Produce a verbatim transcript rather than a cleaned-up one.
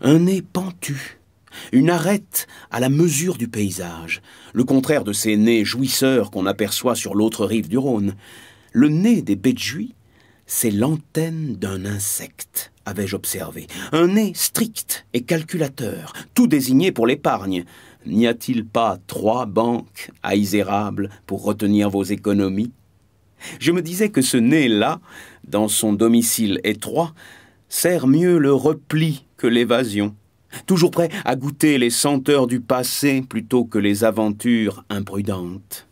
Un nez pentu, une arête à la mesure du paysage, le contraire de ces nez jouisseurs qu'on aperçoit sur l'autre rive du Rhône. Le nez des Béjouis, c'est l'antenne d'un insecte, avais-je observé. Un nez strict et calculateur, tout désigné pour l'épargne. N'y a-t-il pas trois banques à Isérable pour retenir vos économies? Je me disais que ce nez-là, dans son domicile étroit, sert mieux le repli que l'évasion, toujours prêt à goûter les senteurs du passé plutôt que les aventures imprudentes.